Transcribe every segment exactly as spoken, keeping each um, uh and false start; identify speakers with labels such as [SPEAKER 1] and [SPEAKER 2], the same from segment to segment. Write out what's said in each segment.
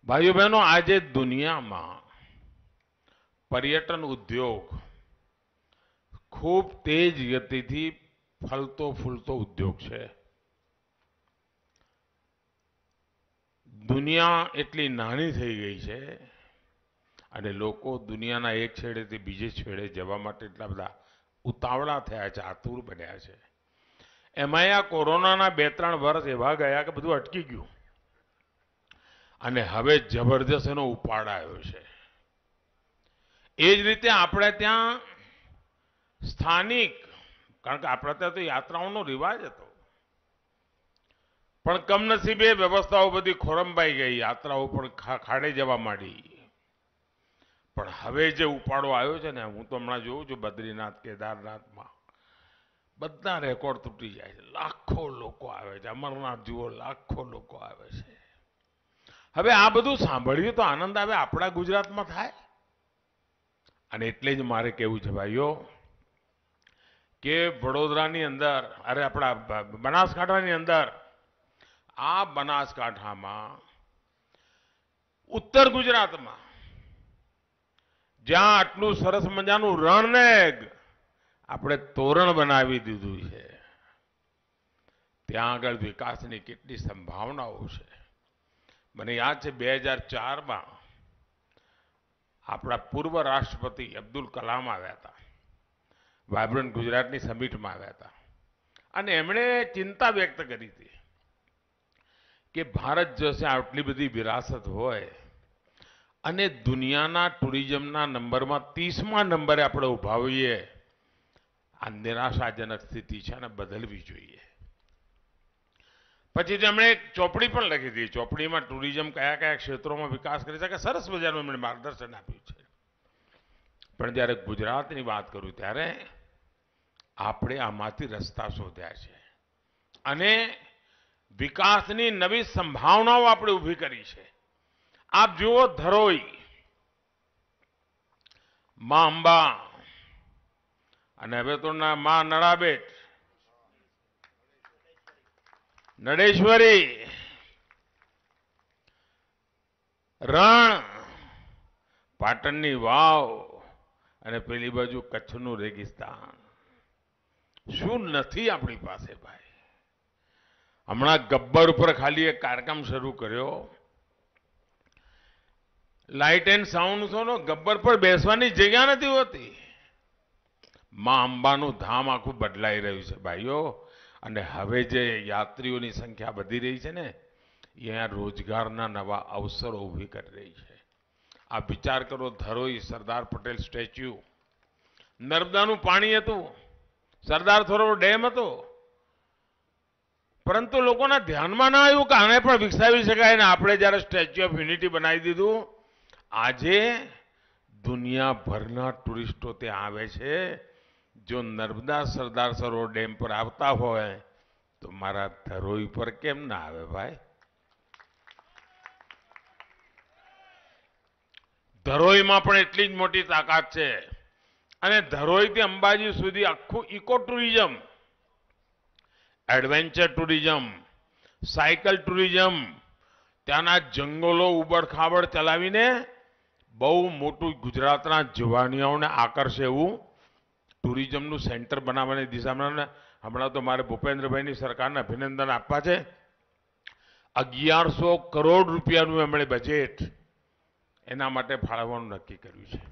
[SPEAKER 1] ભાઈઓ બહેનો, આજે દુનિયામાં પર્યટન ઉદ્યોગ ખૂબ તેજ ગતિથી ફલતો ફૂલતો ઉદ્યોગ છે. દુનિયા એટલી નાની થઈ ગઈ છે અને લોકો દુનિયાના એક છેડેથી બીજે છેડે જવા માટે એટલા બધા ઉતાવળા થયા છે, આતુર બન્યા છે. એમાં આ કોરોનાના બે ત્રણ વર્ષ એવા ગયા કે બધું અટકી ગયું અને હવે જબરજસ્ત એનો ઉપાડ આવ્યો છે. એ જ રીતે આપણે ત્યાં સ્થાનિક, કારણ કે આપણે ત્યાં તો યાત્રાઓનો રિવાજ હતો, પણ કમનસીબે વ્યવસ્થાઓ બધી ખોરંભાઈ ગઈ, યાત્રાઓ પણ ખાડે જવા માંડી. પણ હવે જે ઉપાડો આવ્યો છે ને, હું તો હમણાં જોઉં છું બદ્રીનાથ, કેદારનાથમાં બધા રેકોર્ડ તૂટી જાય છે. લાખો લોકો આવે છે. અમરનાથ જુઓ, લાખો લોકો આવે છે. હવે આ બધું સાંભળીએ તો આનંદ આવે, આપણા ગુજરાતમાં થાય. અને એટલે જ મારે કહેવું છે ભાઈઓ કે વડોદરાની અંદર, અરે આપણા બનાસકાંઠાની અંદર, આ બનાસકાંઠામાં ઉત્તર ગુજરાતમાં જ્યાં આટલું સરસ મજાનું રણ ને આપણે તોરણ બનાવી દીધું છે, ત્યાં આગળ વિકાસની કેટલી સંભાવનાઓ છે. મને યાદ છે બે હજાર ચારમાં આપણા પૂર્વ રાષ્ટ્રપતિ અબ્દુલ કલામ આવ્યા હતા, વાયબ્રન્ટ ગુજરાતની સમિટમાં આવ્યા હતા, અને એમણે ચિંતા વ્યક્ત કરી હતી કે ભારત જશે આટલી બધી વિરાસત હોય અને દુનિયાના ટુરિઝમના નંબરમાં ત્રીસમા નંબરે આપણે ઉભા હોઈએ, આ નિરાશાજનક સ્થિતિ છે અને બદલવી જોઈએ. પછી તેમણે એક ચોપડી પણ લખી હતી. ચોપડીમાં ટુરિઝમ કયા કયા ક્ષેત્રોમાં વિકાસ કરી શકે સરસ મજાનું એમણે માર્ગદર્શન આપ્યું છે. પણ જ્યારે ગુજરાતની વાત કરું ત્યારે આપણે આમાંથી રસ્તા શોધ્યા છે અને વિકાસની નવી સંભાવનાઓ આપણે ઊભી કરી છે. આપ જુઓ, ધરોઈ, મા અંબા અને હવે તો મા નળાબેટ, નડેશ્વરી, રણ, પાટણની વાવ અને પેલી બાજુ કચ્છનું રેગિસ્તાન. શું નથી આપણી પાસે ભાઈ? હમણાં ગબ્બર ઉપર ખાલી એક કાર્યક્રમ શરૂ કર્યો, લાઇટ એન્ડ સાઉન્ડ શોનો. ગબ્બર પર બેસવાની જગ્યા નથી હોતી. મા અંબાનું ધામ આખું બદલાઈ રહ્યું છે ભાઈઓ. અને હવે જે યાત્રીઓની સંખ્યા વધી રહી છે ને, એ અહીંયા રોજગારના નવા અવસરો ઊભી કરી રહી છે. આ વિચાર કરો, ધરોઈ સરદાર પટેલ સ્ટેચ્યુ, નર્મદાનું પાણી હતું, સરદાર સરોવર ડેમ હતો, પરંતુ લોકોના ધ્યાનમાં ના આવ્યું કે આને પણ વિકસાવી શકાય. ને આપણે જ્યારે સ્ટેચ્યુ ઓફ યુનિટી બનાવી દીધું, આજે દુનિયાભરના ટુરિસ્ટો ત્યાં આવે છે. જો નર્મદા સરદાર સરોવર ડેમ પર આવતા હોય તો મારા ધરોઈ પર કેમ ના આવે ભાઈ? ધરોઈમાં પણ એટલી જ મોટી તાકાત છે. અને ધરોઈથી અંબાજી સુધી આખું eco tourism, adventure tourism, cycle tourism, ત્યાંના જંગલો ઉબડ-ખાબડ ચલાવીને બહુ મોટું ગુજરાતના જવાનિયાઓને આકર્ષે એવું ટુરિઝમનું સેન્ટર બનાવવાની દિશામાં. હમણાં તો મારે ભૂપેન્દ્રભાઈની સરકારને અભિનંદન આપવા છે. અગિયારસો કરોડ રૂપિયાનું એમણે બજેટ એના માટે ફાળવવાનું નક્કી કર્યું છે.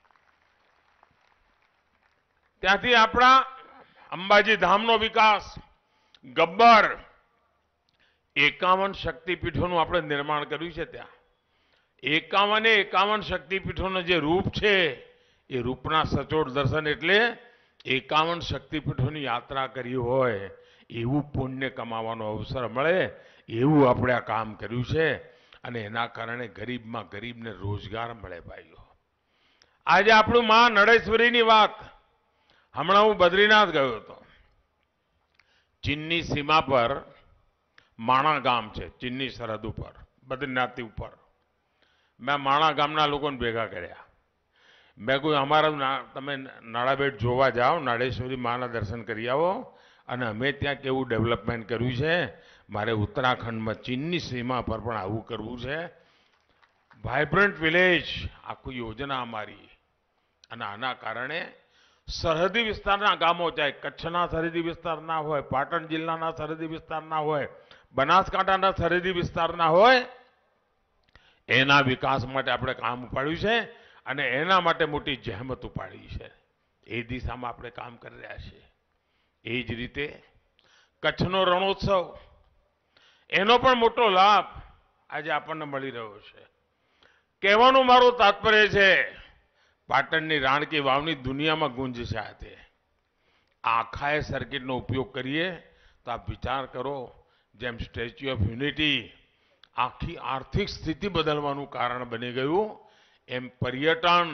[SPEAKER 1] ત્યાંથી આપણા અંબાજી ધામનો વિકાસ, ગબ્બર, એકાવન શક્તિપીઠોનું આપણે નિર્માણ કર્યું છે. ત્યાં એકાવને એકાવન શક્તિપીઠોનો જે રૂપ છે, એ રૂપના સચોટ દર્શન એટલે એકાવન શક્તિપીઠોની યાત્રા કરી હોય એવું પુણ્ય કમાવાનો અવસર મળે, એવું આપણે આ કામ કર્યું છે. અને એના કારણે ગરીબમાં ગરીબને રોજગાર મળે ભાઈઓ. આજે આપણું મા નળેશ્વરીની વાત, હમણાં હું બદ્રીનાથ ગયો હતો. ચીનની સીમા પર માણા ગામ છે, ચીનની સરહદ ઉપર, બદ્રીનાથથી ઉપર. મેં માણા ગામના લોકોને ભેગા કર્યા. મેં કહ્યું, અમારા તમે નાળાબેટ જોવા જાઓ, નાળેશ્વરી માના દર્શન કરી આવો, અને અમે ત્યાં કેવું ડેવલપમેન્ટ કર્યું છે. મારે ઉત્તરાખંડમાં ચીનની સીમા પર પણ આવું કરવું છે. વાઇબ્રન્ટ વિલેજ આખું યોજના અમારી, અને આના કારણે સરહદી વિસ્તારના ગામો, ચાહે કચ્છના સરહદી વિસ્તારના હોય, પાટણ જિલ્લાના સરહદી વિસ્તારના હોય, બનાસકાંઠાના સરહદી વિસ્તારના હોય, એના વિકાસ માટે આપણે કામ ઉપાડ્યું છે અને એના માટે મોટી જહેમત ઉપાડી છે. એ દિશામાં આપણે કામ કરી રહ્યા છીએ. એ જ રીતે કચ્છનો રણોત્સવ, એનો પણ મોટો લાભ આજે આપણને મળી રહ્યો છે. કહેવાનું મારું તાત્પર્ય છે, પાટણની રાણકી વાવની દુનિયામાં ગુંજ છે. આજે આખા સર્કિટનો ઉપયોગ કરીએ તો આપ વિચાર કરો, જેમ સ્ટેચ્યુ ઓફ યુનિટી આખી આર્થિક સ્થિતિ બદલવાનું કારણ બની ગયું, એમ પર્યટન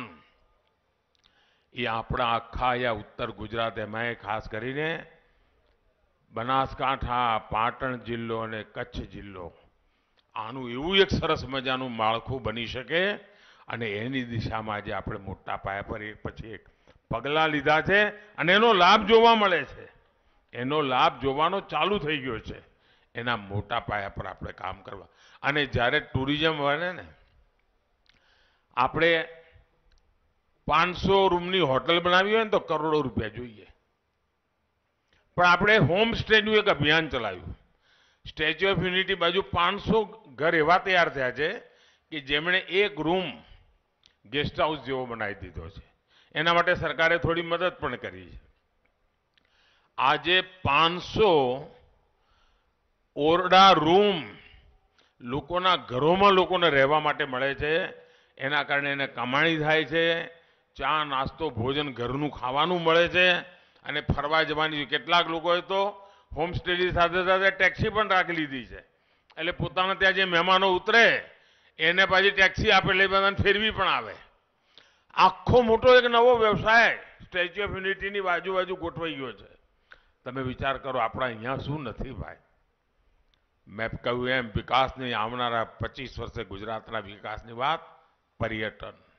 [SPEAKER 1] એ આપણા આખા યા ઉત્તર ગુજરાત, એમાં ખાસ કરીને બનાસકાંઠા, પાટણ જિલ્લો અને કચ્છ જિલ્લો, આનું એવું એક સરસ મજાનું માળખું બની શકે. અને એની દિશામાં આજે આપણે મોટા પાયા પર એક પછી એક પગલાં લીધા છે અને એનો લાભ જોવા મળે છે. એનો લાભ જોવાનો ચાલુ થઈ ગયો છે. એના મોટા પાયા પર આપણે કામ કરવા. અને જ્યારે ટુરિઝમ બને ને, આપણે પાંચસો રૂમની હોટલ બનાવી હોય ને તો કરોડો રૂપિયા જોઈએ. પણ આપણે હોમ સ્ટેનું એક અભિયાન ચલાવ્યું. સ્ટેચ્યુ ઓફ યુનિટી બાજુ પાંચસો ઘર એવા તૈયાર થયા છે કે જેમણે એક રૂમ ગેસ્ટ હાઉસ જેવો બનાવી દીધો છે. એના માટે સરકારે થોડી મદદ પણ કરી છે. આજે પાંચસો ઓરડા રૂમ લોકોના ઘરોમાં લોકોને રહેવા માટે મળે છે. એના કારણે એને કમાણી થાય છે. ચા, નાસ્તો, ભોજન ઘરનું ખાવાનું મળે છે અને ફરવા જવાની. કેટલાક લોકોએ તો હોમસ્ટેની સાથે સાથે ટેક્સી પણ રાખી લીધી છે. એટલે પોતાના ત્યાં જે મહેમાનો ઉતરે એને પાછી ટેક્સી આપે, એટલે બધાને ફેરવી પણ આવે. આખો મોટો એક નવો વ્યવસાય સ્ટેચ્યુ ઓફ યુનિટીની બાજુ બાજુ ગોઠવાઈ ગયો છે. તમે વિચાર કરો, આપણા અહીંયા શું નથી ભાઈ. મેં કહ્યું એમ, વિકાસની આવનારા પચીસ વર્ષે ગુજરાતના વિકાસની વાત પર્યટન.